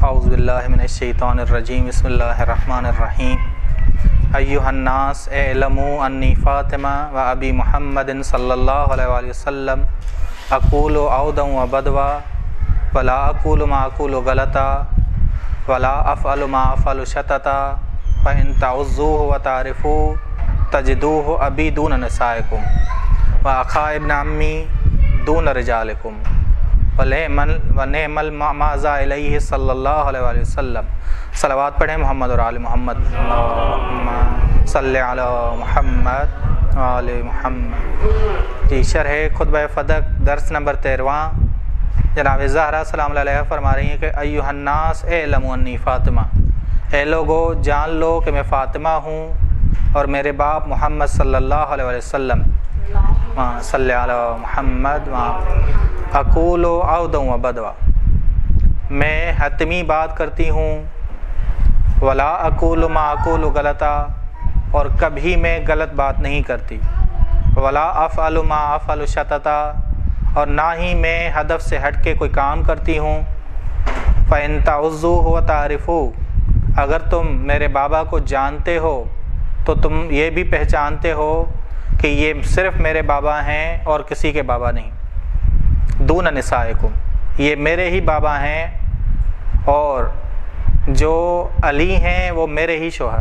اعوذ باللہ من الشیطان الرجیم بسم اللہ الرحمن الرحیم ایھا الناس اعلموا انی فاطمہ و ابی محمد صلی اللہ علیہ وآلہ وسلم اقول عودا و بدوا ولا اقول ما اقول غلطا ولا افعل ما افعل شططا فان تعظوه وتعرفوا تجدوه ابی دون نسائکم و اخا ابن عمی دون رجالکم ونعم المعزہ علیہ صلی اللہ علیہ وآلہ وسلم۔ صلوات پڑھیں محمد اور آل محمد، اللہم صلی علی محمد آل محمد۔ جی شرح خطبہ فدق درس نمبر 13۔ جناب زہرا سلام اللہ علیہ فرما رہی ہیں کہ ایھا الناس اعلموا انی فاطمہ، اے لوگو جان لو کہ میں فاطمہ ہوں اور میرے باپ محمد صلی اللہ علیہ وسلم صلی علی محمد اقول عودا و بدوا، میں حتمی بات کرتی ہوں، ولا اقول ما اقول غلطا، اور کبھی میں غلط بات نہیں کرتی، ولا افعل ما افعل شططا، اور نہ ہی میں ہدف سے ہٹ کے کوئی کام کرتی ہوں۔ فإن تعظوه وتعرفوا، اگر تم میرے بابا کو جانتے ہو تو تم یہ بھی پہچانتے ہو کہ یہ صرف میرے بابا ہیں اور کسی کے بابا نہیں۔ دون نسائکم، یہ میرے ہی بابا ہیں اور جو علی ہیں وہ میرے ہی شوہر۔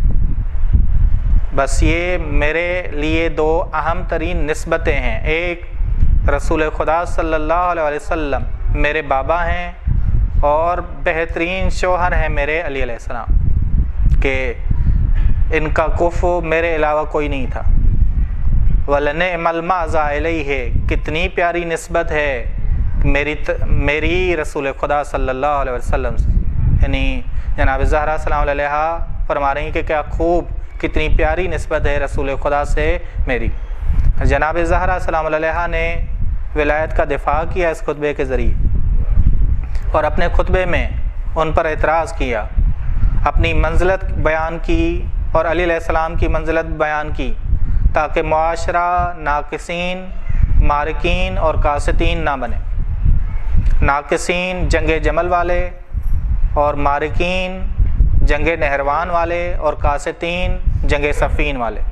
بس یہ میرے لیے دو اہم ترین نسبتیں ہیں، ایک رسول خدا صلی اللہ علیہ وسلم میرے بابا ہیں اور بہترین شوہر ہیں میرے علی علیہ السلام، کہ ان کا کفو میرے علاوہ کوئی نہیں تھا۔ وَلَنِعْمَ الْمَعْزَى عَلَيْهِ، کتنی پیاری نسبت ہے میری رسول خدا صلی اللہ علیہ وسلم سے، یعنی جناب زہرا سلام علیہ فرما رہی ہیں کہ کیا خوب، کتنی پیاری نسبت ہے رسول خدا سے میری۔ جناب زہرا سلام علیہ نے ولایت کا دفاع کیا اس خطبے کے ذریعے، اور اپنے خطبے میں ان پر اعتراض کیا، اپنی منزلت بیان کی اور علی علیہ السلام کی منزلت بیان کی، تاکہ معاشرہ ناقصین، مارکین اور قاسطین نہ بنے۔ ناقصین جنگ جمل والے اور مارکین جنگ نہروان والے اور قاسطین جنگ صفین والے۔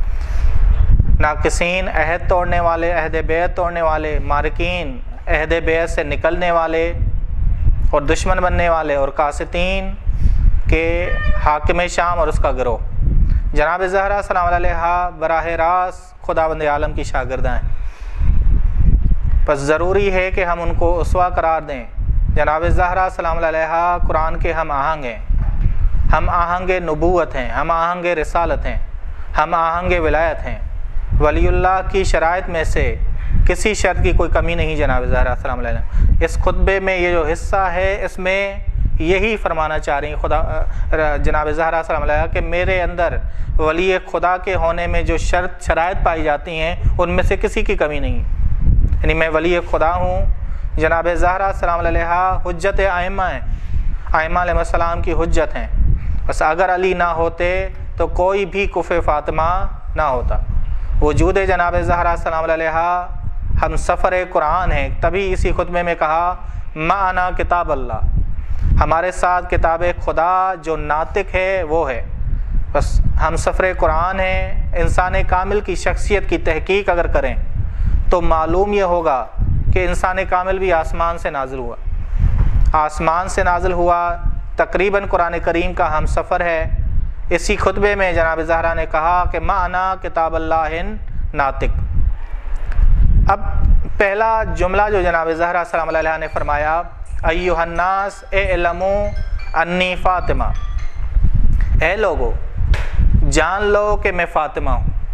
ناقصین عہد توڑنے والے، عہد بیعت توڑنے والے، مارکین عہد بیعت سے نکلنے والے اور دشمن بننے والے، اور قاسطین کے حاکم شام اور اس کا گروہ۔ جناب زہرا سلام علیہ براہ راست خداوند عالم کی شاگردہ ہیں، پس ضروری ہے کہ ہم ان کو اسوہ قرار دیں۔ جناب زہرا سلام علیہ قرآن کے ہم آہنگ ہیں، ہم آہنگ نبوت ہیں، ہم آہنگ رسالت ہیں، ہم آہنگ ولایت ہیں۔ ولی اللہ کی شرائط میں سے کسی شرط کی کوئی کمی نہیں۔ جناب زہرا سلام علیہ اس خطبے میں یہ جو حصہ ہے اس میں یہی فرمانا چاہ رہی ہیں جناب زہرا سلام علیہ کہ میرے اندر ولی خدا کے ہونے میں جو شرائط پائی جاتی ہیں ان میں سے کسی کی کمی نہیں، یعنی میں ولی خدا ہوں۔ جناب زہرا سلام علیہ حجت ائمہ ہیں، ائمہ علیہ السلام کی حجت ہیں، بس اگر علی نہ ہوتے تو کوئی بھی کفو فاطمہ نہ ہوتا۔ وجود جناب زہرا سلام علیہ ہم سفر قرآن ہیں، تبھی اسی خطبے میں کہا معنا کتاب اللہ، ہمارے ساتھ کتاب خدا جو ناطق ہے وہ ہے۔ بس ہم سفر قرآن ہیں۔ انسان کامل کی شخصیت کی تحقیق اگر کریں تو معلوم یہ ہوگا کہ انسان کامل بھی آسمان سے نازل ہوا، آسمان سے نازل ہوا، تقریباً قرآن کریم کا ہم سفر ہے۔ اسی خطبے میں جناب زہرا نے کہا کہ معنا کتاب اللہ ناطق۔ اب پہلا جملہ جو جناب زہرا سلام علیہ نے فرمایا، ایھا الناس اعلموا انی فاطمہ، اے لوگو جان لو کہ میں فاطمہ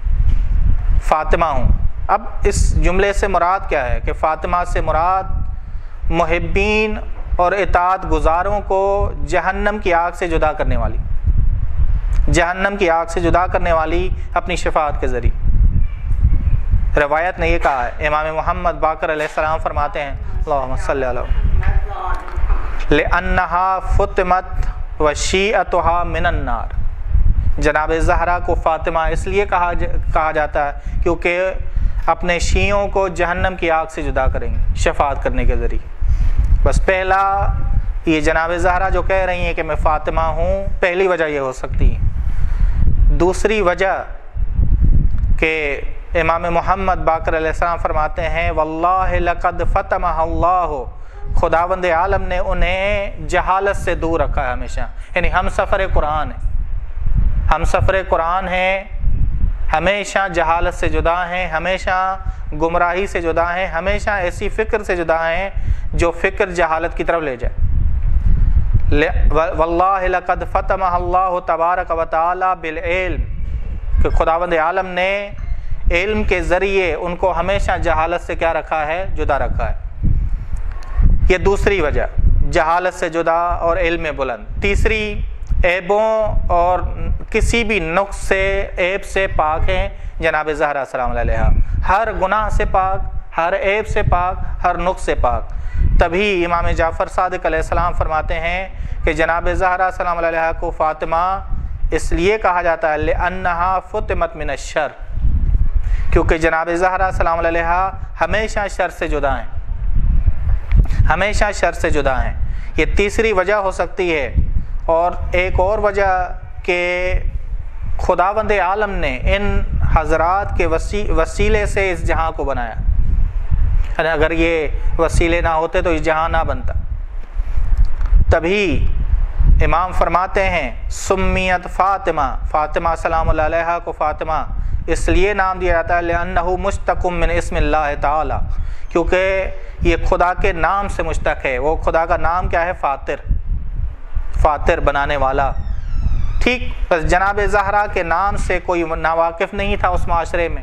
ہوں۔ اب اس جملے سے مراد کیا ہے کہ فاطمہ سے مراد محبین اور اطاعت گزاروں کو جہنم کی آگ سے جدا کرنے والی، جہنم کی آگ سے جدا کرنے والی اپنی شفاعت کے ذریعے۔ روایت نے یہ کہا ہے، امام محمد باقر علیہ السلام فرماتے ہیں اللہم صلی علیہ لِأَنَّهَا فُطِمَتْ وَشِیعَتُهَا مِنَ النَّارِ، جناب زہرا کو فاطمہ اس لیے کہا جاتا ہے کیونکہ اپنے شیعوں کو جہنم کی آگ سے جدا کریں گے شفاعت کرنے کے ذریعے۔ بس پہلا یہ جناب زہرا جو کہہ رہی ہیں کہ میں فاطمہ ہوں، پہلی وجہ یہ ہو سکتی ہے۔ دوسری وجہ کہ امام محمد باقر علیہ السلام فرماتے ہیں واللہ لقد فتمہ اللہ، خداوند عالم نے انہیں جہالت سے دور رکھا ہے ہمیشہ، یعنی ہم سفر قرآن ہیں، ہم سفر قرآن ہیں، ہمیشہ جہالت سے جدا ہیں، ہمیشہ گمراہی سے جدا ہیں، ہمیشہ ایسی فکر سے جدا ہیں جو فکر جہالت کی طرف لے جائے۔ واللہ لقد فتمہ اللہ تبارک و تعالی بالعلم، کہ خداوند عالم نے علم کے ذریعے ان کو ہمیشہ جہالت سے کیا رکھا ہے؟ جدا رکھا ہے۔ یہ دوسری وجہ، جہالت سے جدا اور علم بلند۔ تیسری، عیبوں اور کسی بھی نقص سے، عیب سے پاک ہیں جناب زہرا سلام اللہ علیہا، ہر گناہ سے پاک، ہر عیب سے پاک، ہر نقص سے پاک۔ تبھی امام جعفر صادق علیہ السلام فرماتے ہیں کہ جناب زہرا سلام اللہ علیہا کو فاطمہ اس لیے کہا جاتا ہے لأنہا فطمت من الشر، کیونکہ جناب زہرا سلام علیہا ہمیشہ شر سے جدا ہیں، ہمیشہ شر سے جدا ہیں۔ یہ تیسری وجہ ہو سکتی ہے۔ اور ایک اور وجہ کہ خداوند عالم نے ان حضرات کے وسیلے سے اس جہاں کو بنایا، یعنی اگر یہ وسیلے نہ ہوتے تو یہ جہاں نہ بنتا۔ تبھی امام فرماتے ہیں سمیت فاطمہ، فاطمہ سلام اللہ علیہا کو فاطمہ اس لیے نام دیا جاتا ہے لأنہ مشتق من اسم اللہ تعالی، کیونکہ یہ خدا کے نام سے مشتق ہے۔ وہ خدا کا نام کیا ہے؟ فاطر، فاطر بنانے والا۔ ٹھیک، بس جناب زہرا کے نام سے کوئی ناواقف نہیں تھا اس معاشرے میں۔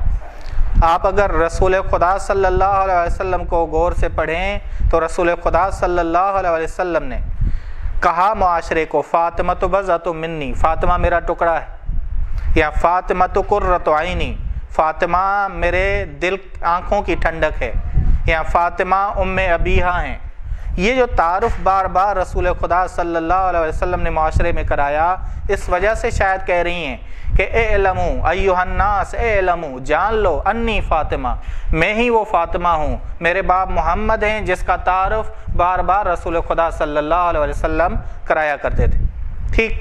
آپ اگر رسول خدا صلی اللہ علیہ وسلم کو غور سے پڑھیں تو رسول خدا صلی اللہ علیہ وسلم نے کہا معاشرے کو فاطمہ تو بضعۃ منی، فاطمہ میرا ٹکڑا ہے، یا فاطمہ تو قرۃ عینی، فاطمہ میرے دل آنکھوں کی ٹھنڈک ہے، یا فاطمہ ام ابیہا ہیں۔ یہ جو تعارف بار بار رسول خدا صلی اللہ علیہ وسلم نے معاشرے میں کرایا، اس وجہ سے شاید کہہ رہی ہیں کہ اعلموا ایھا الناس، اعلموا جان لو انی فاطمہ، میں ہی وہ فاطمہ ہوں، میرے باپ محمد ہیں جس کا تعارف بار بار رسول خدا صلی اللہ علیہ وسلم کرایا کرتے تھے۔ ٹھیک،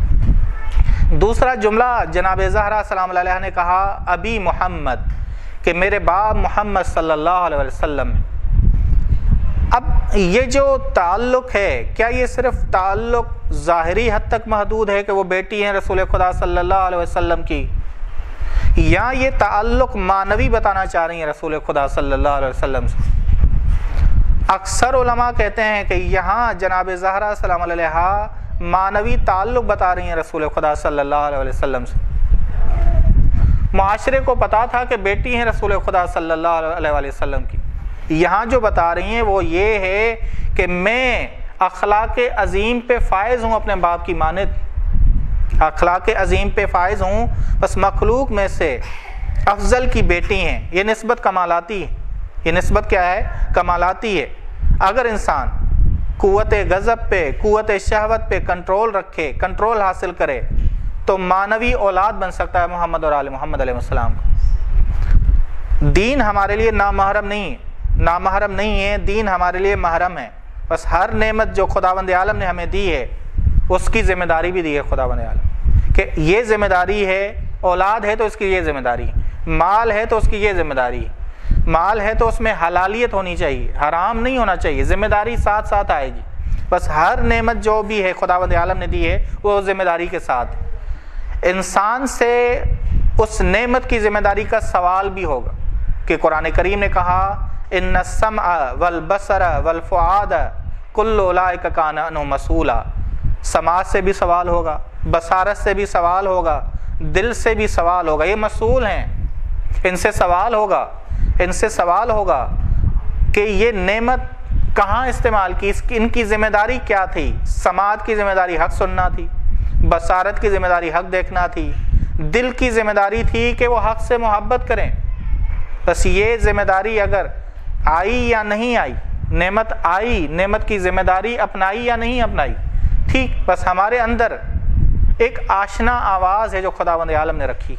دوسرا جملہ جناب زہرا سلام اللہ علیہ نے کہا ابی محمد، کہ میرے باپ محمد صلی اللہ علیہ وسلم۔ اب یہ جو تعلق ہے، کیا یہ صرف تعلق ظاہری حد تک محدود ہے کہ وہ بیٹی ہیں رسول خدا صلی اللہ علیہ وسلم کی، یا یہ تعلق معنوی بتانا چاہ رہی ہیں رسول خدا صلی اللہ علیہ وسلم سے؟ اکثر علماء کہتے ہیں کہ یہاں جناب زہرا سلام علیہا معنوی تعلق بتا رہی ہیں رسول خدا صلی اللہ علیہ وسلم سے۔ معاشرے کو پتا تھا کہ بیٹی ہیں رسول خدا صلی اللہ علیہ وسلم کی، یہاں جو بتا رہی ہیں وہ یہ ہے کہ میں اخلاق عظیم پہ فائز ہوں اپنے باپ کی مانند، اخلاق عظیم پہ فائز ہوں، بس مخلوق میں سے افضل کی بیٹی ہیں۔ یہ نسبت کمالاتی ہے، یہ نسبت کیا ہے؟ کمالاتی ہے۔ اگر انسان قوت غضب پہ، قوت شہوت پہ کنٹرول رکھے، کنٹرول حاصل کرے، تو معنوی اولاد بن سکتا ہے محمد اور آل محمد علیہ السلام کو۔ دین ہمارے لیے نامحرم نہیں ہے، نامحرم نہیں ہے، دین ہمارے لیے محرم ہے۔ بس ہر نعمت جو خداوند عالم نے ہمیں دی ہے اس کی ذمہ داری بھی دی ہے خداوند عالم، کہ یہ ذمہ داری ہے، اولاد ہے تو اس کی یہ ذمہ داری ہے، مال ہے تو اس کی یہ ذمہ داری ہے، مال ہے تو اس میں حلالیت ہونی چاہیے، حرام نہیں ہونا چاہیے، ذمہ داری ساتھ ساتھ آئے گی۔ بس ہر نعمت جو بھی ہے خداوند عالم نے دی ہے وہ ذمہ داری کے ساتھ ہے۔ انسان سے اس نعمت کی ذمہ داری کا سوال بھی ہوگا، کہ قرآن کریم نے کہا ان السمع والبصر والفؤاد کل اولئک کان عنہ مسئولا، سماعت سے بھی سوال ہوگا، بصارت سے بھی سوال ہوگا، دل سے بھی سوال ہوگا، یہ مسئول ہیں، ان سے سوال ہوگا، ان سے سوال ہوگا کہ یہ نعمت کہاں استعمال کی، ان کی ذمہ داری کیا تھی؟ سماعت کی ذمہ داری حق سننا تھی، بصارت کی ذمہ داری حق دیکھنا تھی، دل کی ذمہ داری تھی کہ وہ حق سے محبت کریں۔ بس یہ ذمہ داری اگر آئی یا نہیں آئی، نعمت آئی، نعمت کی ذمہ داری اپنائی یا نہیں اپنائی، ٹھیک، بس ہمارے اندر ایک آشنا آواز ہے جو خداوند عالم نے رکھی،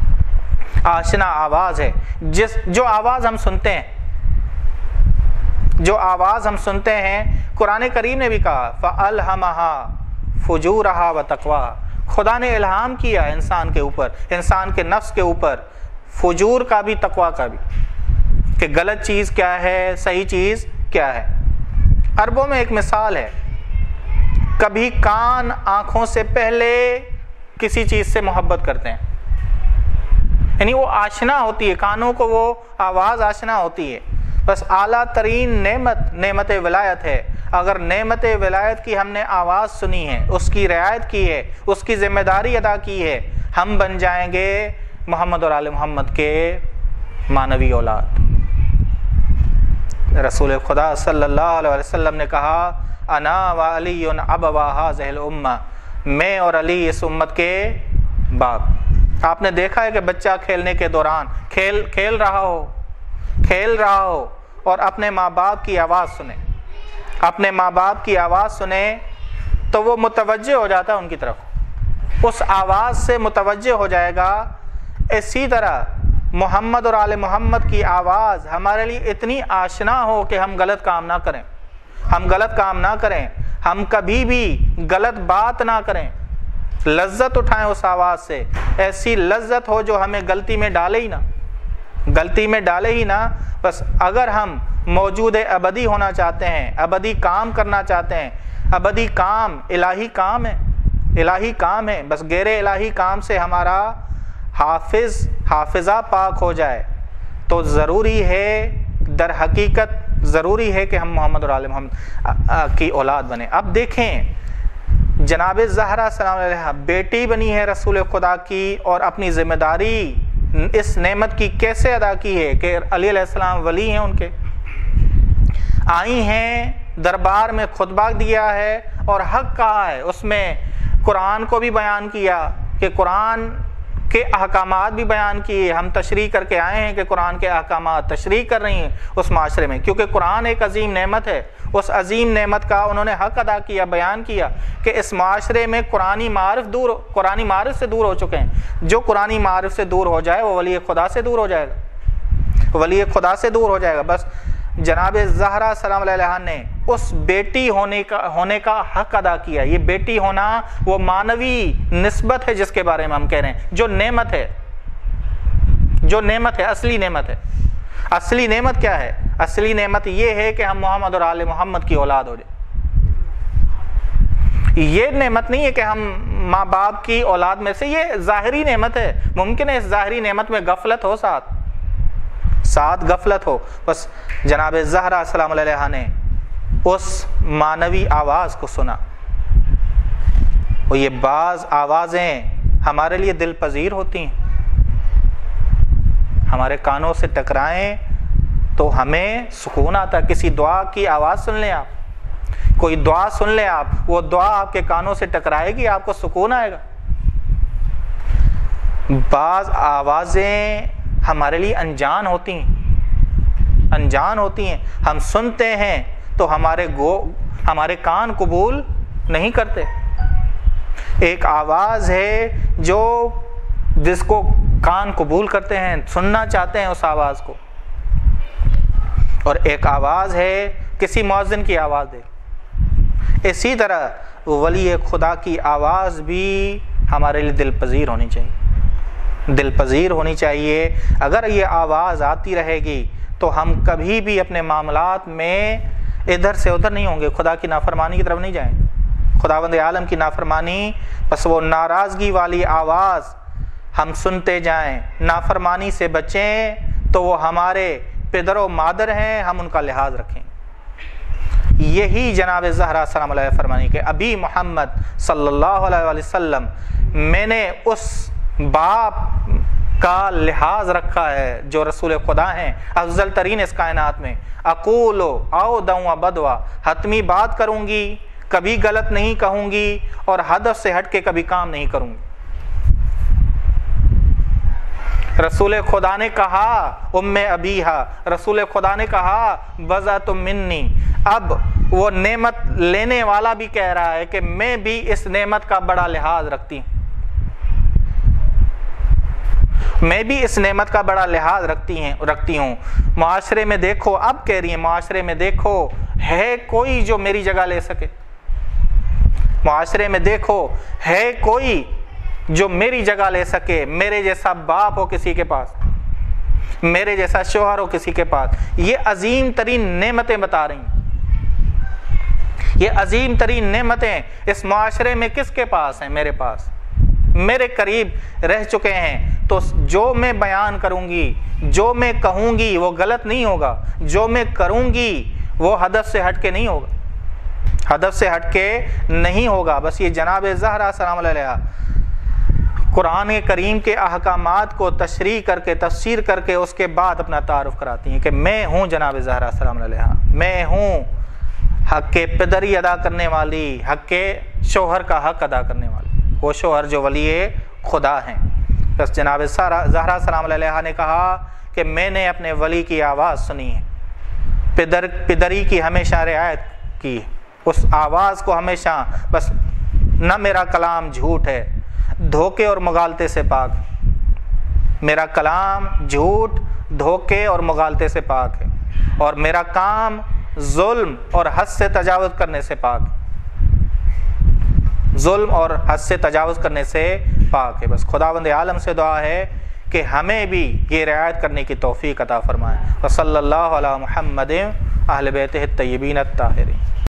آشنا آواز ہے، جو آواز ہم سنتے ہیں، جو آواز ہم سنتے ہیں، قرآن کریم نے بھی کہا فَأَلْهَمَهَا فُجُورَهَا وَتَقْوَاهَا، خدا نے الہام کیا انسان کے اوپر، انسان کے نفس کے اوپر، فجور کا بھی تقویٰ کا بھی، کہ غلط چیز کیا ہے، صحیح چیز کیا ہے۔ عربوں میں ایک مثال ہے، کبھی کان آنکھوں سے پہلے کسی چیز سے محبت کرتے ہیں، یعنی وہ آشنا ہوتی ہے، کانوں کو وہ آواز آشنا ہوتی ہے۔ بس اعلیٰ ترین نعمت ولایت ہے، اگر نعمت ولایت کی ہم نے آواز سنی ہے، اس کی رعایت کی ہے، اس کی ذمہ داری ادا کی ہے، ہم بن جائیں گے محمد اور آل محمد کے معنوی اولاد۔ رسول خدا صلی اللہ علیہ وسلم نے کہا انا و علی ابوا ھذہ الامہ، میں اور علی اس امت کے باپ۔ آپ نے دیکھا ہے کہ بچہ کھیلنے کے دوران کھیل رہا ہو اور اپنے ماں باپ کی آواز سنے، اپنے ماں باپ کی آواز سنے تو وہ متوجہ ہو جاتا ہے ان کی طرف، اس آواز سے متوجہ ہو جائے گا۔ اسی طرح محمد اور آل محمد کی آواز ہمارے لیے اتنی آشنا ہو کہ ہم غلط کام نہ کریں، ہم کبھی بھی غلط بات نہ کریں، لذت اٹھائیں اس آواز سے، ایسی لذت ہو جو ہمیں غلطی میں ڈالے ہی نہ۔ بس اگر ہم موجود ابدی ہونا چاہتے ہیں، ابدی کام کرنا چاہتے ہیں، ابدی کام الہی کام ہے، بس غیر الہی کام سے ہمارا حافظہ پاک ہو جائے تو ضروری ہے، در حقیقت ضروری ہے کہ ہم محمد اور آل محمد کی اولاد بنیں۔ اب دیکھیں جناب زہرا سلام علیہ بیٹی بنی ہے رسول خدا کی، اور اپنی ذمہ داری اس نعمت کی کیسے ادا کی ہے کہ علی علیہ السلام ولی ہیں ان کے، آئی ہیں دربار میں خطبہ دیا ہے اور حق کہا ہے، اس میں قرآن کو بھی بیان کیا کہ قرآن کے احکامات بھی بیان کیے، ہم تشریح کر کے آئے ہیں کہ قرآن کے احکامات تشریح کر رہی ہیں اس معاشرے میں، کیونکہ قرآن ایک عظیم نعمت ہے، اس عظیم نعمت کا انہوں نے حق ادا کیا، بیان کیا کہ اس معاشرے میں قرآنی معارف سے دور ہو چکے ہیں، جو قرآنی معارف سے دور ہو جائے وہ ولی خدا سے دور ہو جائے گا، بس جناب زہرا سلام علیہ نے اس بیٹی ہونے کا حق ادا کیا۔ یہ بیٹی ہونا وہ معنوی نسبت ہے جس کے بارے میں ہم کہہ رہے ہیں، جو نعمت ہے، اصلی نعمت ہے۔ اصلی نعمت کیا ہے؟ اصلی نعمت یہ ہے کہ ہم محمد اور آل محمد کی اولاد ہو جائیں۔ یہ نعمت نہیں ہے کہ ہم ماں باپ کی اولاد میں سے، یہ ظاہری نعمت ہے، ممکن ہے اس ظاہری نعمت میں غفلت ہو، ساتھ غفلت ہو، بس جناب زہرا سلام علیہ نے اس معنوی آواز کو سنا، اور یہ بعض آوازیں ہمارے لیے دل پذیر ہوتی ہیں، ہمارے کانوں سے ٹکرائیں تو ہمیں سکون آتا ہے۔ کسی دعا کی آواز سن لیں آپ، کوئی دعا سن لیں آپ، وہ دعا آپ کے کانوں سے ٹکرائے گی، آپ کو سکون آئے گا۔ بعض آوازیں ہمارے لیے انجان ہوتی ہیں، ہم سنتے ہیں تو ہمارے کان قبول نہیں کرتے۔ ایک آواز ہے جس کو کان قبول کرتے ہیں، سننا چاہتے ہیں اس آواز کو، اور ایک آواز ہے کسی مؤذن کی آواز ہے۔ اسی طرح ولی خدا کی آواز بھی ہمارے لیے دل پذیر ہونی چاہیے۔ اگر یہ آواز آتی رہے گی تو ہم کبھی بھی اپنے معاملات میں ادھر سے ادھر نہیں ہوں گے، خدا کی نافرمانی کی طرف نہیں جائیں، خداوند عالم کی نافرمانی، بس وہ ناراضگی والی آواز ہم سنتے جائیں، نافرمانی سے بچیں تو وہ ہمارے پدر و مادر ہیں، ہم ان کا لحاظ رکھیں۔ یہی جناب زہرا سلام علیہ فرمانی کہ ابھی محمد صلی اللہ علیہ وسلم، میں نے اس باپ کا لحاظ رکھا ہے جو رسول خدا ہیں، افضل ترین اس کائنات میں، اقولو او دعوا بدوا، حتمی بات کروں گی، کبھی غلط نہیں کہوں گی، اور ہدف سے ہٹ کے کبھی کام نہیں کروں گی۔ رسول خدا نے کہا ام ابیہا، رسول خدا نے کہا بضعۃ منی، اب وہ نعمت لینے والا بھی کہہ رہا ہے کہ میں بھی اس نعمت کا بڑا لحاظ رکھتی ہوں، میں بھی اس نعمت کا بڑا لحاظ رکھتی ہوں۔ معاشرے میں دیکھو، اب کہہ رہی ہیں معاشرے میں دیکھو ہے کوئی جو میری جگہ لے سکے؟ معاشرے میں دیکھو ہے کوئی جو میری جگہ لے سکے؟ میرے جیسا باپ ہو کسی کے پاس، میرے جیسا شوہر ہو کسی کے پاس؟ یہ عظیم ترین نعمتیں بتا رہی ہیں، یہ عظیم ترین نعمتیں اس معاشرے میں کس کے پاس ہیں؟ میرے پاس، میرے قریب رہ چکے ہیں۔ تو جو میں بیان کروں گی، جو میں کہوں گی وہ غلط نہیں ہوگا، جو میں کروں گی وہ ہدف سے ہٹ کے نہیں ہوگا، ہدف سے ہٹ کے نہیں ہوگا۔ بس یہ جناب زہرا سلام علیہا قرآن کریم کے احکامات کو تشریح کر کے تفسیر کر کے اس کے بعد اپنا تعارف کراتی ہیں کہ میں ہوں جناب زہرا سلام علیہا، میں ہوں حق کے پدری ادا کرنے والی، حق کے شوہر کا حق ادا کرنے والی، وہ شوہر جو ولی خدا ہیں۔ بس جناب زہرا سلام علیہا نے کہا کہ میں نے اپنے ولی کی آواز سنی ہے، پدری کی ہمیشہ رعایت کی، اس آواز کو ہمیشہ، بس نہ میرا کلام جھوٹ ہے، دھوکے اور مغالطے سے پاک، میرا کلام جھوٹ، دھوکے اور مغالطے سے پاک ہے، اور میرا کام ظلم اور حد سے تجاوز کرنے سے پاک، ظلم اور حد سے تجاوز کرنے سے پاک ہے۔ بس خداوند عالم سے دعا ہے کہ ہمیں بھی یہ رعایت کرنے کی توفیق عطا فرمائے۔ وصلی اللہ علی محمد اہل بیتہ الطیبین الطاہرین۔